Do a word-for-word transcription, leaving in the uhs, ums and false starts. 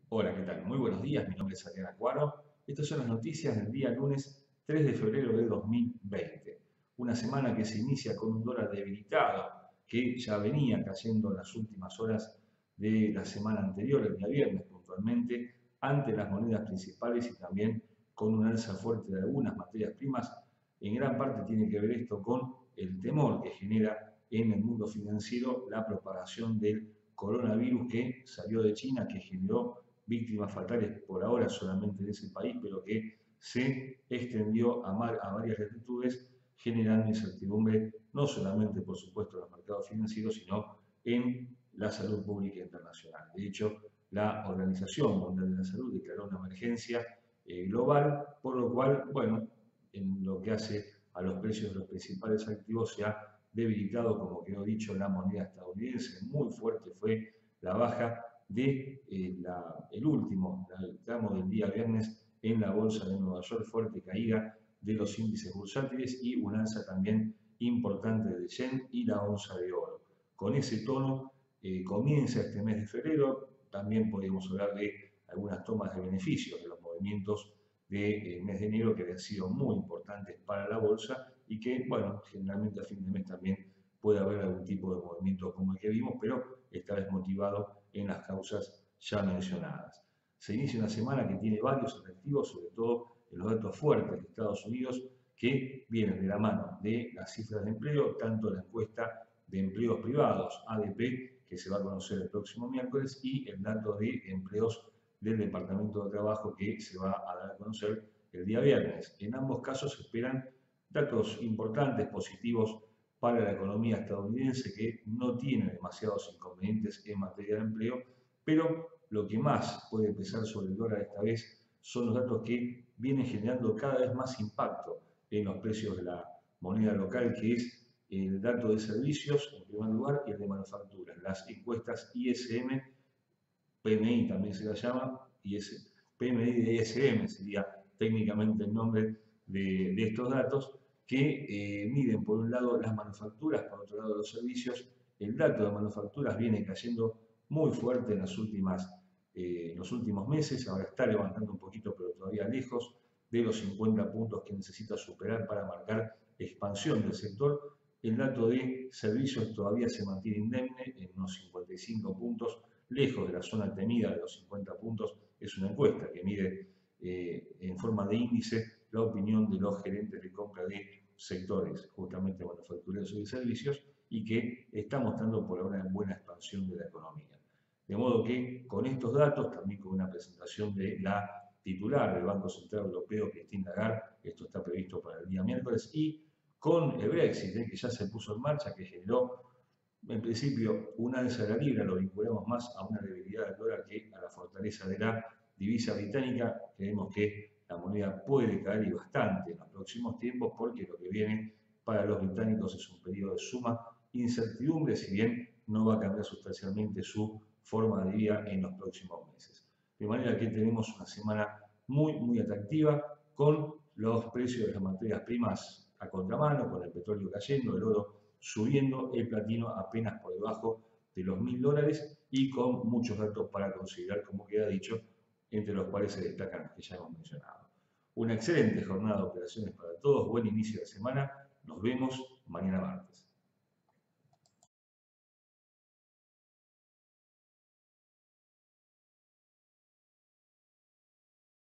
Hola, ¿qué tal? Muy buenos días, mi nombre es Adrián Acuaro. Estas son las noticias del día lunes tres de febrero de dos mil veinte. Una semana que se inicia con un dólar debilitado que ya venía cayendo en las últimas horas de la semana anterior, el día viernes puntualmente, ante las monedas principales y también con un alza fuerte de algunas materias primas. En gran parte tiene que ver esto con el temor que genera en el mundo financiero la propagación del coronavirus que salió de China, que generó víctimas fatales por ahora solamente en ese país, pero que se extendió a, mar, a varias latitudes, generando incertidumbre no solamente, por supuesto, en los mercados financieros, sino en la salud pública internacional. De hecho, la Organización Mundial de la Salud declaró una emergencia eh, global, por lo cual, bueno, en lo que hace a los precios de los principales activos se ha debilitado, como quedó dicho, la moneda estadounidense. Muy fuerte fue la baja de eh, la, el último el tramo del día viernes en la bolsa de Nueva York, fuerte caída de los índices bursátiles y un alza también importante del yen y la onza de oro. Con ese tono eh, comienza este mes de febrero. También podemos hablar de algunas tomas de beneficios de los movimientos del de, eh, mes de enero que habían sido muy importantes para la bolsa y que, bueno, generalmente a fin de mes también puede haber algún tipo de movimiento como el que vimos, pero esta vez motivado en las causas ya mencionadas. Se inicia una semana que tiene varios atractivos, sobre todo en los datos fuertes de Estados Unidos, que vienen de la mano de las cifras de empleo, tanto la encuesta de empleos privados, A D P, que se va a conocer el próximo miércoles, y el dato de empleos del Departamento de Trabajo, que se va a dar a conocer el día viernes. En ambos casos se esperan datos importantes, positivos para la economía estadounidense, que no tiene demasiados inconvenientes en materia de empleo, pero lo que más puede pesar sobre el dólar esta vez son los datos que vienen generando cada vez más impacto en los precios de la moneda local, que es el dato de servicios en primer lugar y el de manufacturas. Las encuestas I S M, P M I también se la llama, P M I de I S M sería técnicamente el nombre de, de estos datos, que eh, miden por un lado las manufacturas, por otro lado los servicios. El dato de manufacturas viene cayendo muy fuerte en las últimas, eh, los últimos meses, ahora está levantando un poquito, pero todavía lejos de los cincuenta puntos que necesita superar para marcar expansión del sector. El dato de servicios todavía se mantiene indemne en unos cincuenta y cinco puntos, lejos de la zona temida de los cincuenta puntos. Es una encuesta que mide eh, en forma de índice la opinión de los gerentes de compra de sectores justamente manufactureros y de servicios, y que está mostrando por ahora una buena expansión de la economía. De modo que con estos datos, también con una presentación de la titular del Banco Central Europeo, Christine Lagarde, esto está previsto para el día miércoles, y con el Brexit, eh, que ya se puso en marcha, que generó en principio un alza de la libra, lo vinculamos más a una debilidad del dólar que a la fortaleza de la divisa británica. Creemos que la moneda puede caer y bastante en los próximos tiempos, porque lo que viene para los británicos es un periodo de suma incertidumbre, si bien no va a cambiar sustancialmente su forma de vida en los próximos meses. De manera que tenemos una semana muy, muy atractiva, con los precios de las materias primas a contramano, con el petróleo cayendo, el oro subiendo, el platino apenas por debajo de los mil dólares, y con muchos datos para considerar, como queda dicho, entre los cuales se destacan los que ya hemos mencionado. Una excelente jornada de operaciones para todos, buen inicio de semana, nos vemos mañana martes.